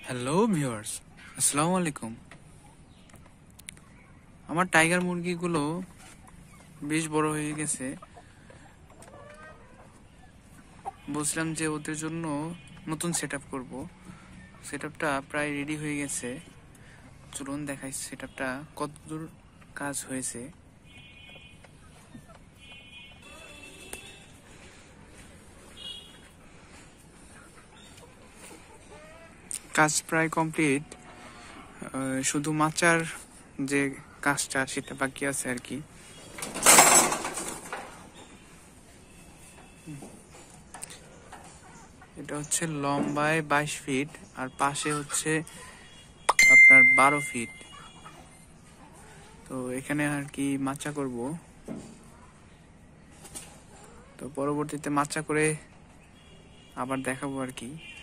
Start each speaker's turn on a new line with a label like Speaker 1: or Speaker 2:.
Speaker 1: Hello viewers, আসসালামু আলাইকুম। আমার টাইগার মুরগিগুলো বেশ বড় হয়ে গেছে। বলছিলাম যে ওদের জন্য নতুন সেট আপ করবো। সেট আপটা প্রায় রেডি হয়ে গেছে। চলুন দেখাই সেট আপটা কতদূর কাজ হয়েছে। কাজ প্রায় কমপ্লিট, শুধু মাচার যে কাজটা সেটা বাকি আছে আর কি। এটা হচ্ছে লম্বায় 22 ফিট আর পাশে হচ্ছে আপনার 12 ফিট। তো এখানে আর কি মাচা করব। তো পরবর্তীতে মাচা করে আবার দেখাবো আর কি।